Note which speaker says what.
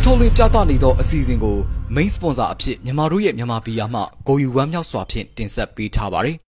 Speaker 1: ထုတ်လွှင့်ပြသနေသောအစီအစဉ်ကို main sponsor အဖြစ်မြန်မာတို့ရဲ့မြန်မာပြည်ယာမှဂိုယူဝမ်းမြောက်စွာဖြင့်တင်ဆက်ပေးထားပါတယ်